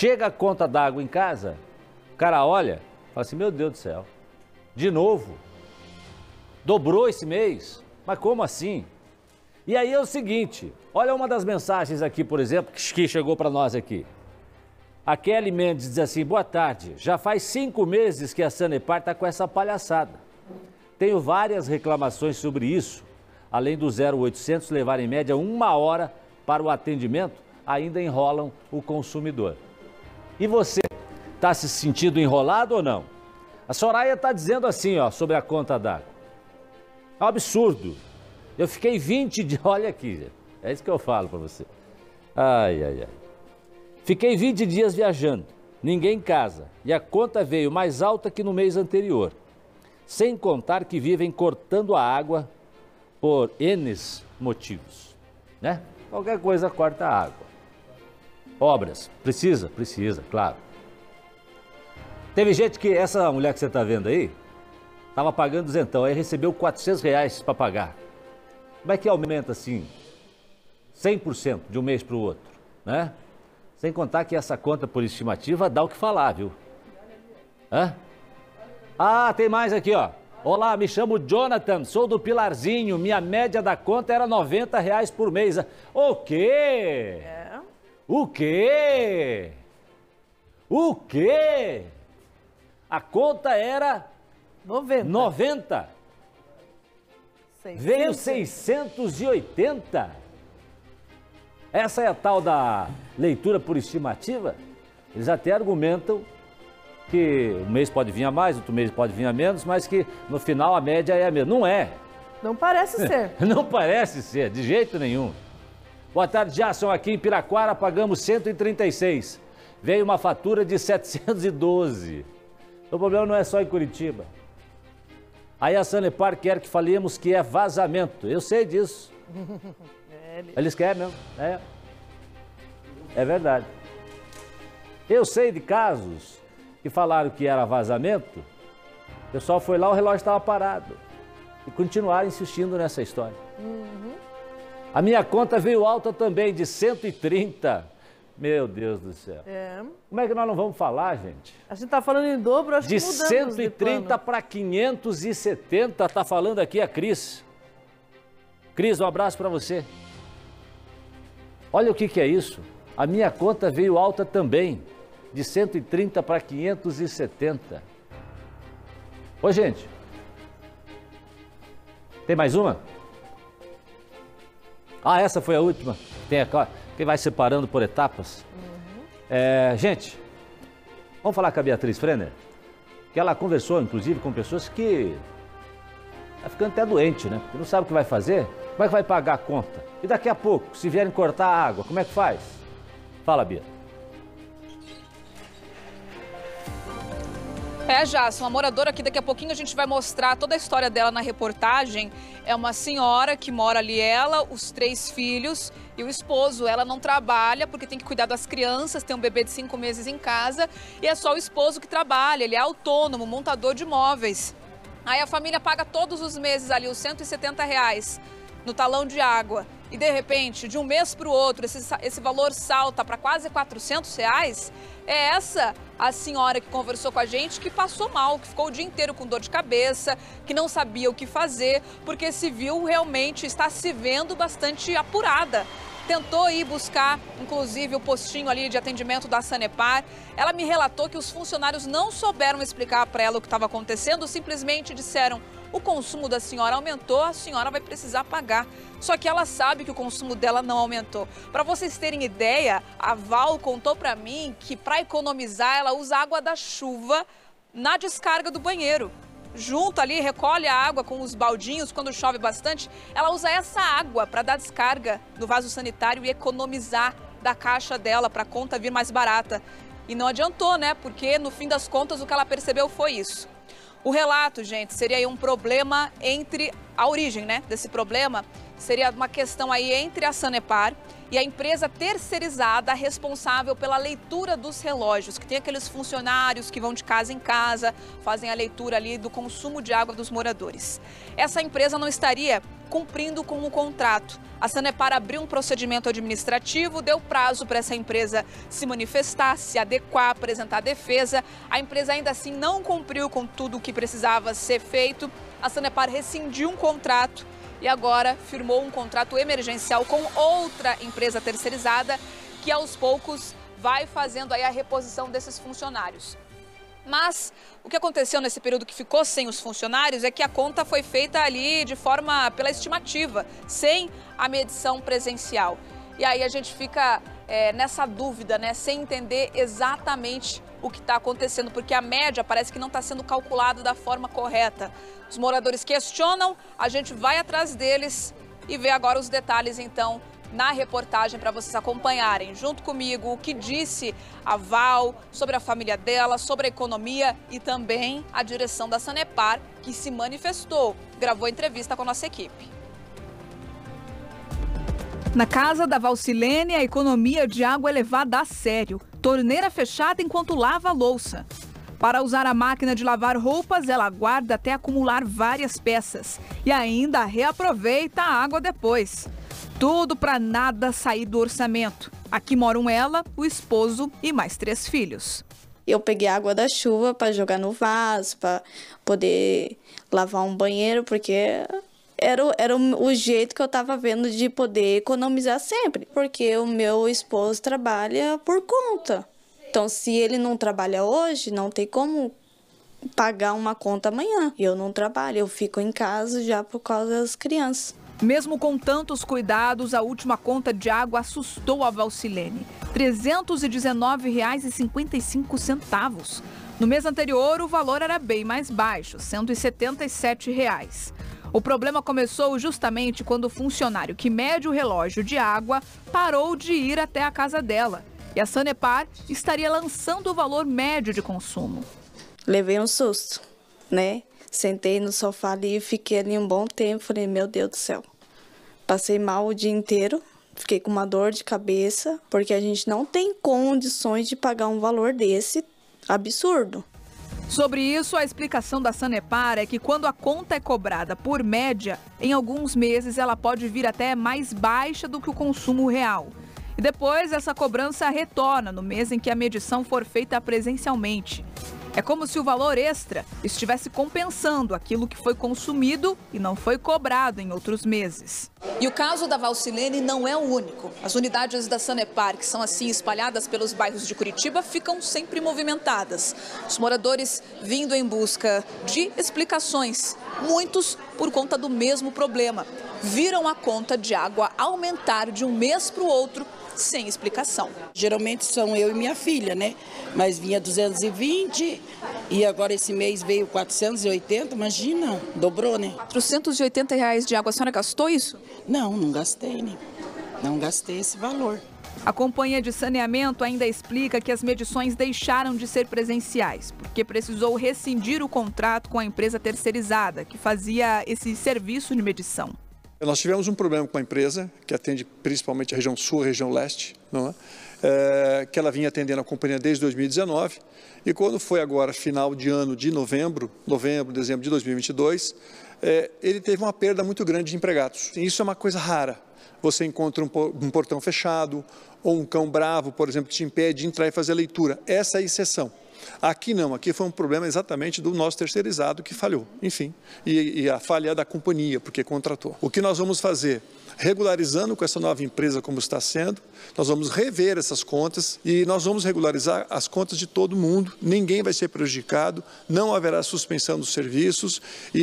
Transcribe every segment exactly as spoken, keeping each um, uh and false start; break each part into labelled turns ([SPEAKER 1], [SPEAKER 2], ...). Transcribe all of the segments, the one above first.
[SPEAKER 1] Chega a conta d'água em casa, o cara olha, fala assim, meu Deus do céu, de novo, dobrou esse mês, mas como assim? E aí é o seguinte, olha uma das mensagens aqui, por exemplo, que chegou para nós aqui. A Kelly Mendes diz assim, boa tarde, já faz cinco meses que a Sanepar está com essa palhaçada. Tenho várias reclamações sobre isso, além do zero oitocentos levar em média uma hora para o atendimento, ainda enrolam o consumidor. E você, está se sentindo enrolado ou não? A Soraya está dizendo assim, ó, sobre a conta d'água. É um absurdo. Eu fiquei vinte dias, olha aqui, gente. É isso que eu falo para você. Ai, ai, ai. Fiquei vinte dias viajando, ninguém em casa, e a conta veio mais alta que no mês anterior. Sem contar que vivem cortando a água por N motivos, né? Qualquer coisa corta a água. Obras, precisa? Precisa, claro. Teve gente que, essa mulher que você está vendo aí, estava pagando duzentão, aí recebeu quatrocentos reais para pagar. Como é que aumenta assim, cem por cento de um mês para o outro, né? Sem contar que essa conta por estimativa dá o que falar, viu? Hã? Ah, tem mais aqui, ó. Olá, me chamo Jonathan, sou do Pilarzinho, minha média da conta era noventa reais por mês. O quê? É. O quê? O quê? A conta era...
[SPEAKER 2] noventa.
[SPEAKER 1] noventa.
[SPEAKER 2] seiscentos.
[SPEAKER 1] Veio seiscentos e oitenta. Essa é a tal da leitura por estimativa? Eles até argumentam que um mês pode vir a mais, outro mês pode vir a menos, mas que no final a média é a mesma. Não é.
[SPEAKER 2] Não parece ser.
[SPEAKER 1] Não parece ser, de jeito nenhum. Boa tarde, Jason. Aqui em Piraquara pagamos cento e trinta e seis. Veio uma fatura de setecentos e doze. O problema não é só em Curitiba. Aí a Sanepar quer que falemos que é vazamento. Eu sei disso. Eles querem mesmo. É. É verdade. Eu sei de casos que falaram que era vazamento. O pessoal foi lá, o relógio estava parado. E continuaram insistindo nessa história. Uhum. A minha conta veio alta também, de cento e trinta. Meu Deus do céu. É. Como é que nós não vamos falar, gente?
[SPEAKER 2] A gente está falando em dobro, acho
[SPEAKER 1] de
[SPEAKER 2] que mudamos
[SPEAKER 1] cento e trinta para quinhentos e setenta, está falando aqui a Cris. Cris, um abraço para você. Olha o que, que é isso. A minha conta veio alta também, de cento e trinta para quinhentos e setenta. Ô, gente, tem mais uma? Ah, essa foi a última. Tem a que vai separando por etapas. Uhum. É, gente, vamos falar com a Beatriz Frenner, que ela conversou, inclusive, com pessoas que tá ficando até doente, né? Que não sabe o que vai fazer. Como é que vai pagar a conta? E daqui a pouco, se vierem cortar a água, como é que faz? Fala, Bia.
[SPEAKER 3] É, Jason, uma moradora aqui, daqui a pouquinho a gente vai mostrar toda a história dela na reportagem. É uma senhora que mora ali, ela, os três filhos e o esposo. Ela não trabalha porque tem que cuidar das crianças, tem um bebê de cinco meses em casa e é só o esposo que trabalha, ele é autônomo, montador de móveis. Aí a família paga todos os meses ali os cento e setenta reais no talão de água. E de repente, de um mês para o outro, esse, esse valor salta para quase quatrocentos reais. É essa a senhora que conversou com a gente, que passou mal, que ficou o dia inteiro com dor de cabeça, que não sabia o que fazer, porque se viu realmente, está se vendo bastante apurada. Tentou ir buscar, inclusive, o postinho ali de atendimento da Sanepar. Ela me relatou que os funcionários não souberam explicar para ela o que estava acontecendo, simplesmente disseram: o consumo da senhora aumentou, a senhora vai precisar pagar. Só que ela sabe que o consumo dela não aumentou. Para vocês terem ideia, a Val contou para mim que para economizar ela usa água da chuva na descarga do banheiro. Junto ali, recolhe a água com os baldinhos quando chove bastante. Ela usa essa água para dar descarga no vaso sanitário e economizar da caixa dela para a conta vir mais barata. E não adiantou, né? Porque no fim das contas o que ela percebeu foi isso. O relato, gente, seria aí um problema entre... A origem, né, desse problema seria uma questão aí entre a Sanepar e a empresa terceirizada responsável pela leitura dos relógios, que tem aqueles funcionários que vão de casa em casa, fazem a leitura ali do consumo de água dos moradores. Essa empresa não estaria cumprindo com o contrato. A Sanepar abriu um procedimento administrativo, deu prazo para essa empresa se manifestar, se adequar, apresentar defesa. A empresa ainda assim não cumpriu com tudo o que precisava ser feito. A Sanepar rescindiu um contrato e agora firmou um contrato emergencial com outra empresa terceirizada que aos poucos vai fazendo aí a reposição desses funcionários. Mas o que aconteceu nesse período que ficou sem os funcionários é que a conta foi feita ali de forma pela estimativa, sem a medição presencial. E aí a gente fica é, nessa dúvida, né, sem entender exatamente o que está acontecendo, porque a média parece que não está sendo calculada da forma correta. Os moradores questionam, a gente vai atrás deles e vê agora os detalhes, então, na reportagem para vocês acompanharem junto comigo o que disse a Val sobre a família dela, sobre a economia e também a direção da Sanepar, que se manifestou, gravou entrevista com a nossa equipe.
[SPEAKER 4] Na casa da Valcilene, a economia de água é levada a sério. Torneira fechada enquanto lava a louça. Para usar a máquina de lavar roupas, ela aguarda até acumular várias peças e ainda reaproveita a água depois. Tudo para nada sair do orçamento. Aqui moram ela, o esposo e mais três filhos.
[SPEAKER 5] Eu peguei a água da chuva para jogar no vaso, para poder lavar um banheiro, porque era, era o jeito que eu estava vendo de poder economizar sempre. Porque o meu esposo trabalha por conta. Então, se ele não trabalha hoje, não tem como pagar uma conta amanhã. Eu não trabalho, eu fico em casa já por causa das crianças.
[SPEAKER 4] Mesmo com tantos cuidados, a última conta de água assustou a Valcilene. trezentos e dezenove reais e cinquenta e cinco centavos. No mês anterior, o valor era bem mais baixo, cento e setenta e sete reais. O problema começou justamente quando o funcionário que mede o relógio de água parou de ir até a casa dela. E a Sanepar estaria lançando o valor médio de consumo.
[SPEAKER 5] Levei um susto, né? Sentei no sofá ali e fiquei ali um bom tempo. Falei, meu Deus do céu. Passei mal o dia inteiro, fiquei com uma dor de cabeça, porque a gente não tem condições de pagar um valor desse absurdo.
[SPEAKER 4] Sobre isso, a explicação da Sanepar é que quando a conta é cobrada por média, em alguns meses ela pode vir até mais baixa do que o consumo real. E depois essa cobrança retorna no mês em que a medição for feita presencialmente. É como se o valor extra estivesse compensando aquilo que foi consumido e não foi cobrado em outros meses.
[SPEAKER 3] E o caso da Valcilene não é o único. As unidades da Sanepar, que são assim espalhadas pelos bairros de Curitiba, ficam sempre movimentadas. Os moradores vindo em busca de explicações, muitos por conta do mesmo problema. Viram a conta de água aumentar de um mês para o outro sem explicação.
[SPEAKER 6] Geralmente são eu e minha filha, né? Mas vinha duzentos e vinte e agora esse mês veio quatrocentos e oitenta, imagina, dobrou, né?
[SPEAKER 3] quatrocentos e oitenta reais de água, a senhora gastou isso?
[SPEAKER 6] Não, não gastei, né? Não gastei esse valor.
[SPEAKER 4] A Companhia de Saneamento ainda explica que as medições deixaram de ser presenciais, porque precisou rescindir o contrato com a empresa terceirizada, que fazia esse serviço de medição.
[SPEAKER 7] Nós tivemos um problema com a empresa, que atende principalmente a região sul, a região leste, não é? É, que ela vinha atendendo a companhia desde dois mil e dezenove, e quando foi agora final de ano de novembro, novembro, dezembro de dois mil e vinte e dois, é, ele teve uma perda muito grande de empregados. E isso é uma coisa rara. Você encontra um, um portão fechado, ou um cão bravo, por exemplo, que te impede de entrar e fazer a leitura. Essa é a exceção. Aqui não, aqui foi um problema exatamente do nosso terceirizado que falhou, enfim, e, e a falha é da companhia, porque contratou. O que nós vamos fazer? Regularizando com essa nova empresa como está sendo, nós vamos rever essas contas e nós vamos regularizar as contas de todo mundo, ninguém vai ser prejudicado, não haverá suspensão dos serviços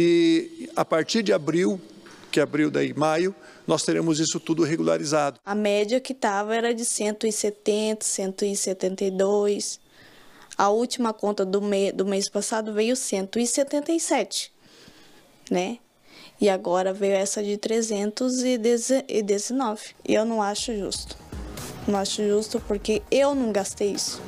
[SPEAKER 7] e a partir de abril, que é abril daí maio, nós teremos isso tudo regularizado.
[SPEAKER 5] A média que estava era de cento e setenta, cento e setenta e dois. A última conta do, me, do mês passado veio cento e setenta e sete, né? E agora veio essa de trezentos e dezenove. E eu não acho justo. Não acho justo porque eu não gastei isso.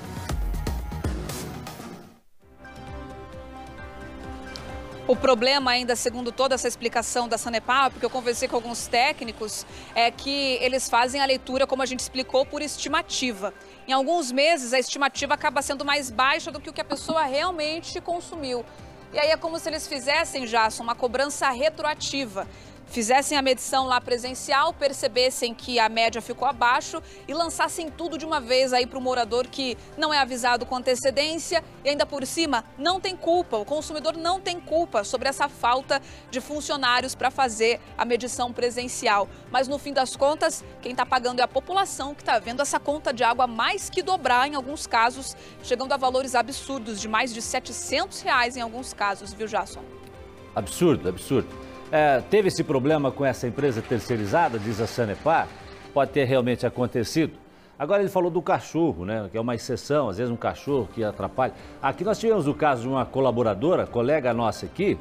[SPEAKER 3] O problema ainda, segundo toda essa explicação da Sanepar, porque eu conversei com alguns técnicos, é que eles fazem a leitura, como a gente explicou, por estimativa. Em alguns meses, a estimativa acaba sendo mais baixa do que o que a pessoa realmente consumiu. E aí é como se eles fizessem, Jason, uma cobrança retroativa. Fizessem a medição lá presencial, percebessem que a média ficou abaixo e lançassem tudo de uma vez aí para o morador que não é avisado com antecedência e ainda por cima não tem culpa, o consumidor não tem culpa sobre essa falta de funcionários para fazer a medição presencial. Mas no fim das contas, quem está pagando é a população que está vendo essa conta de água mais que dobrar em alguns casos, chegando a valores absurdos de mais de setecentos reais em alguns casos, viu, Jason?
[SPEAKER 1] Absurdo, absurdo. É, teve esse problema com essa empresa terceirizada, diz a Sanepar, pode ter realmente acontecido. Agora ele falou do cachorro, né, que é uma exceção, às vezes um cachorro que atrapalha. Aqui nós tivemos o caso de uma colaboradora, colega nossa aqui,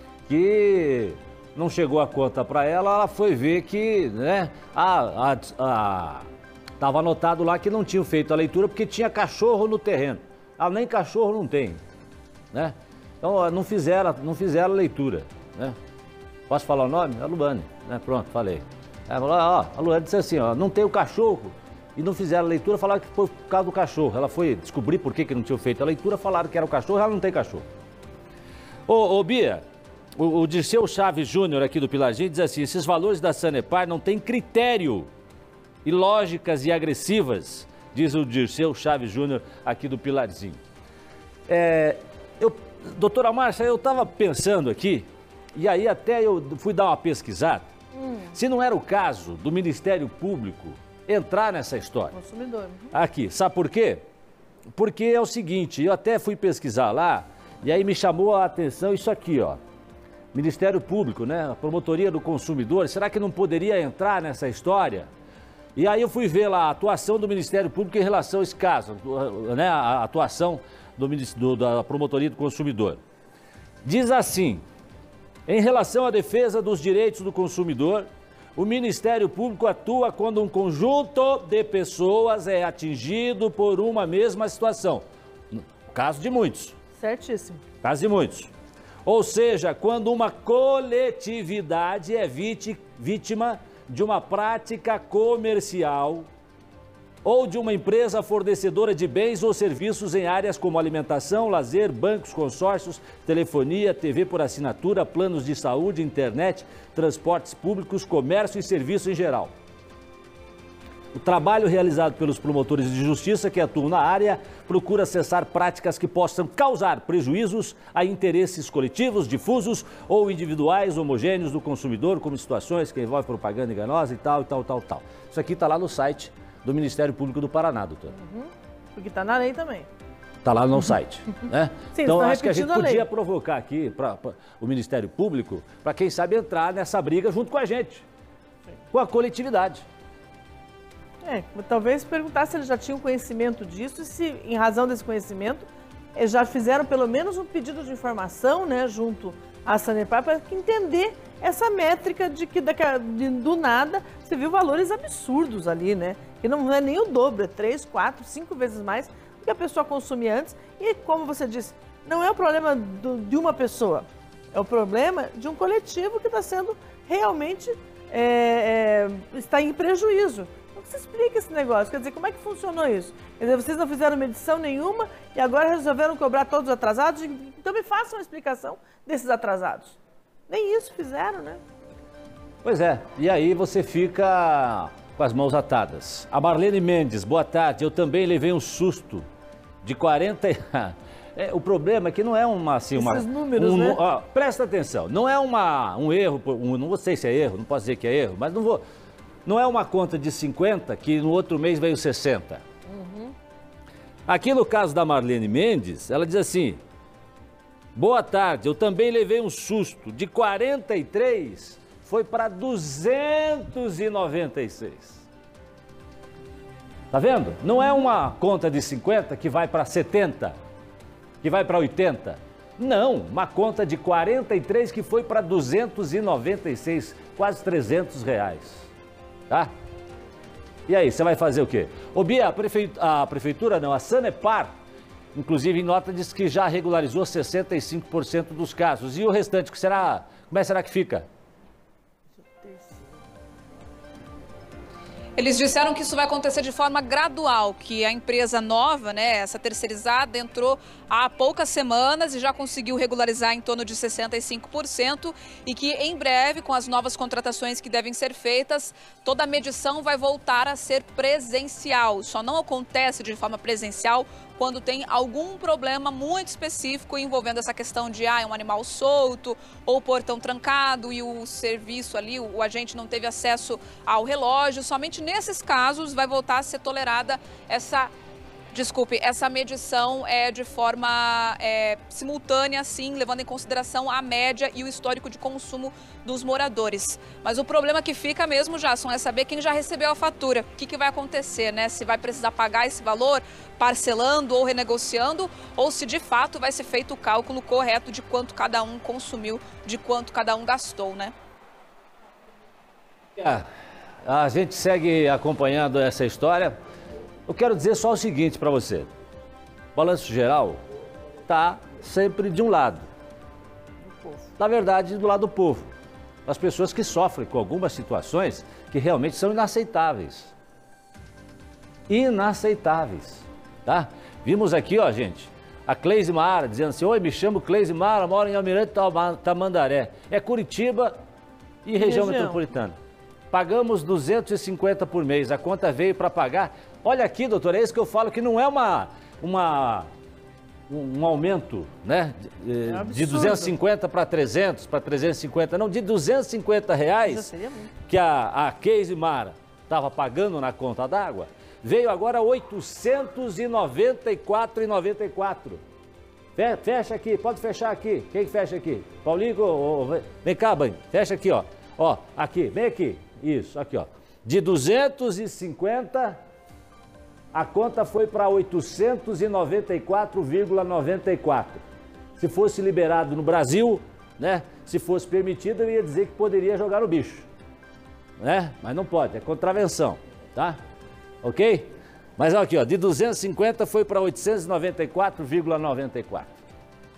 [SPEAKER 1] que não chegou a conta para ela, ela foi ver que, né, a, a, a, tava anotado lá que não tinham feito a leitura porque tinha cachorro no terreno. Ah, nem cachorro não tem, né? Então não fizeram, não fizeram a leitura, né? Posso falar o nome? A Luane, né? Pronto, falei. Ela falou, ó, a Luane disse assim, ó, não tem o cachorro. E não fizeram a leitura, falaram que foi por causa do cachorro. Ela foi descobrir por que, que não tinha feito a leitura, falaram que era o cachorro, ela não tem cachorro. Ô, ô Bia, o, o Dirceu Chaves Júnior aqui do Pilarzinho diz assim, esses valores da Sanepar não têm critério e lógicas e agressivas, diz o Dirceu Chaves Júnior aqui do Pilarzinho. É, eu, doutora Márcia, eu estava pensando aqui, e aí até eu fui dar uma pesquisada, hum. se não era o caso do Ministério Público entrar nessa história.
[SPEAKER 2] Consumidor.
[SPEAKER 1] Aqui, sabe por quê? Porque é o seguinte, eu até fui pesquisar lá, e aí me chamou a atenção isso aqui, ó. Ministério Público, né? A Promotoria do Consumidor, será que não poderia entrar nessa história? E aí eu fui ver lá a atuação do Ministério Público em relação a esse caso, né? A atuação do, do, da Promotoria do Consumidor. Diz assim... Em relação à defesa dos direitos do consumidor, o Ministério Público atua quando um conjunto de pessoas é atingido por uma mesma situação. Caso de muitos.
[SPEAKER 2] Certíssimo.
[SPEAKER 1] Caso de muitos. Ou seja, quando uma coletividade é vítima de uma prática comercial ou de uma empresa fornecedora de bens ou serviços em áreas como alimentação, lazer, bancos, consórcios, telefonia, T V por assinatura, planos de saúde, internet, transportes públicos, comércio e serviço em geral. O trabalho realizado pelos promotores de justiça que atuam na área procura cessar práticas que possam causar prejuízos a interesses coletivos, difusos ou individuais homogêneos do consumidor, como situações que envolvem propaganda enganosa e tal, e tal, tal, tal. Isso aqui está lá no site do Ministério Público do Paraná, doutor.
[SPEAKER 2] Uhum. Porque está na lei também.
[SPEAKER 1] Está lá no site, né?
[SPEAKER 2] Sim,
[SPEAKER 1] então, acho que a gente
[SPEAKER 2] a
[SPEAKER 1] podia provocar aqui para o Ministério Público, para quem sabe entrar nessa briga junto com a gente, Sim. com a coletividade.
[SPEAKER 2] É, talvez perguntar se eles já tinham conhecimento disso e se, em razão desse conhecimento, eles já fizeram pelo menos um pedido de informação, né, junto à Sanepar, para entender essa métrica de que de, do nada você viu valores absurdos ali, né? Que não é nem o dobro, é três, quatro, cinco vezes mais do que a pessoa consumia antes. E como você disse, não é o problema do, de uma pessoa, é o problema de um coletivo que está sendo realmente, é, é, está em prejuízo. Então você explica esse negócio, quer dizer, como é que funcionou isso? Quer dizer, vocês não fizeram medição nenhuma e agora resolveram cobrar todos os atrasados? Então me façam uma explicação desses atrasados. Nem isso fizeram, né?
[SPEAKER 1] Pois é, e aí você fica com as mãos atadas. A Marlene Mendes, boa tarde, eu também levei um susto de quarenta... É, o problema é que não é uma... Assim, uma
[SPEAKER 2] Esses números,
[SPEAKER 1] um,
[SPEAKER 2] né?
[SPEAKER 1] Ó, presta atenção, não é uma, um erro, um, não sei se é erro, não posso dizer que é erro, mas não vou... Não é uma conta de cinquenta que no outro mês veio sessenta. Uhum. Aqui no caso da Marlene Mendes, ela diz assim... Boa tarde, eu também levei um susto. De quarenta e três foi para duzentos e noventa e seis. Tá vendo? Não é uma conta de cinquenta que vai para setenta, que vai para oitenta. Não, uma conta de quarenta e três que foi para duzentos e noventa e seis, quase trezentos reais. Tá? E aí, você vai fazer o quê? Ô Bia, a, prefe... a prefeitura não, a Sanepar inclusive em nota diz que já regularizou sessenta e cinco por cento dos casos. E o restante, que será, como é será que fica?
[SPEAKER 3] Eles disseram que isso vai acontecer de forma gradual, que a empresa nova, né, essa terceirizada, entrou há poucas semanas e já conseguiu regularizar em torno de sessenta e cinco por cento e que em breve, com as novas contratações que devem ser feitas, toda a medição vai voltar a ser presencial. Só não acontece de forma presencial quando tem algum problema muito específico envolvendo essa questão de ah, um animal solto ou portão trancado e o serviço ali, o, o agente não teve acesso ao relógio. Somente nesses casos vai voltar a ser tolerada essa, desculpe, essa medição é, de forma é, simultânea, sim, levando em consideração a média e o histórico de consumo dos moradores. Mas o problema que fica mesmo, Jasson, é saber quem já recebeu a fatura. O que, que vai acontecer, né? Se vai precisar pagar esse valor parcelando ou renegociando, ou se de fato vai ser feito o cálculo correto de quanto cada um consumiu, de quanto cada um gastou, né?
[SPEAKER 1] É, a gente segue acompanhando essa história. Eu quero dizer só o seguinte para você. O balanço geral está sempre de um lado. Na verdade, do lado do povo. Das pessoas que sofrem com algumas situações que realmente são inaceitáveis. Inaceitáveis, tá? Vimos aqui, ó, gente, a Cleise Mara dizendo assim: oi, me chamo Cleise Mara, moro em Almirante Tamandaré. É Curitiba e região, região metropolitana. Pagamos duzentos e cinquenta por mês, a conta veio para pagar. Olha aqui, doutor, é isso que eu falo, que não é uma, uma, um, um aumento, né, de, é de duzentos e cinquenta para trezentos, para trezentos e cinquenta, não, de duzentos e cinquenta reais que a, a Cleise Mara estava pagando na conta d'água, veio agora oitocentos e noventa e quatro reais e noventa e quatro centavos. Fecha aqui, pode fechar aqui. Quem fecha aqui? Paulinho, oh, oh, vem cá, banho, fecha aqui, ó. Ó, aqui, vem aqui. Isso, aqui, ó. De duzentos e cinquenta, a conta foi para oitocentos e noventa e quatro reais e noventa e quatro centavos. Se fosse liberado no Brasil, né? Se fosse permitido, eu ia dizer que poderia jogar no bicho, né? Mas não pode, é contravenção, tá? Ok? Mas olha aqui, ó, de duzentos e cinquenta foi para oitocentos e noventa e quatro reais e noventa e quatro centavos.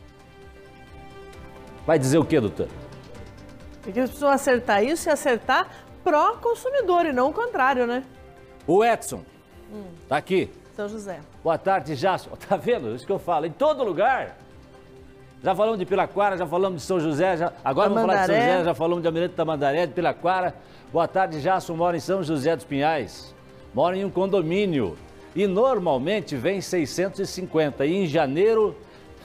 [SPEAKER 1] Vai dizer o quê, doutor?
[SPEAKER 2] Porque eles precisam acertar isso e acertar pró-consumidor e não o contrário, né?
[SPEAKER 1] O Edson, hum. tá aqui.
[SPEAKER 2] São José.
[SPEAKER 1] Boa tarde, Jasson. Tá vendo? Isso que eu falo. Em todo lugar. Já falamos de Piraquara, já falamos de São José, já... agora vamos falar de São José, já falamos de Almirante Tamandaré, de Piraquara. Boa tarde, Jasson. Moro em São José dos Pinhais. Moro em um condomínio. E normalmente vem seiscentos e cinquenta. E em janeiro...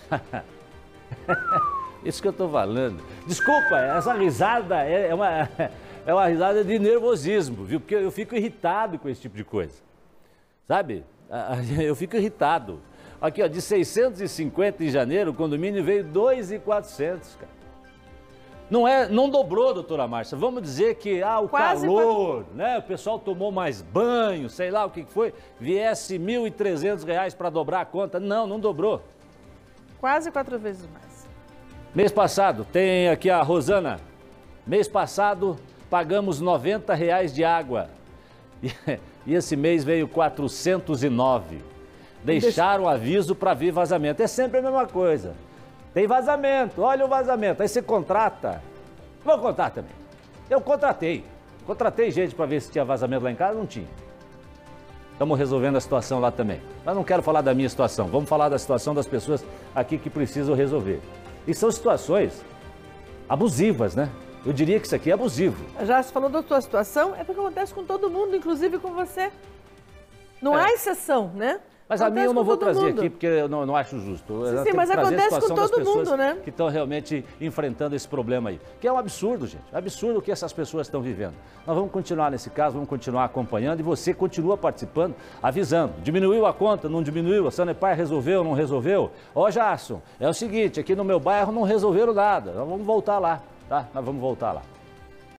[SPEAKER 1] Isso que eu tô falando. Desculpa, essa risada é uma... É uma risada de nervosismo, viu? Porque eu fico irritado com esse tipo de coisa, sabe? Eu fico irritado. Aqui, ó, de seiscentos e cinquenta em janeiro, o condomínio veio dois mil e quatrocentos, cara. Não, é, não dobrou, doutora Márcia. Vamos dizer que, ah, o Quase calor, quatro... né? O pessoal tomou mais banho, sei lá o que foi, viesse mil e trezentos reais para dobrar a conta. Não, não dobrou.
[SPEAKER 2] Quase quatro vezes mais.
[SPEAKER 1] Mês passado, tem aqui a Rosana. Mês passado... Pagamos noventa reais de água e esse mês veio quatrocentos e nove. Deixaram o aviso para vir vazamento. É sempre a mesma coisa. Tem vazamento, olha o vazamento. Aí você contrata. Vou contar também. Eu contratei. Contratei gente para ver se tinha vazamento lá em casa, não tinha. Estamos resolvendo a situação lá também. Mas não quero falar da minha situação. Vamos falar da situação das pessoas aqui que precisam resolver. E são situações abusivas, né? Eu diria que isso aqui é abusivo.
[SPEAKER 2] Já se falou da tua situação, é porque acontece com todo mundo, inclusive com você. Não é. há exceção, né?
[SPEAKER 1] Mas acontece a minha eu não vou trazer mundo. aqui porque eu não, não acho justo.
[SPEAKER 2] Sim, sim, mas acontece com todo mundo, né?
[SPEAKER 1] Que estão realmente enfrentando esse problema aí. Que é um absurdo, gente. É um absurdo o que essas pessoas estão vivendo. Nós vamos continuar nesse caso, vamos continuar acompanhando e você continua participando, avisando. Diminuiu a conta, não diminuiu? A Sanepar resolveu, não resolveu? Ó, Jasson, é o seguinte, aqui no meu bairro não resolveram nada. Nós vamos voltar lá. Tá? Nós vamos voltar lá.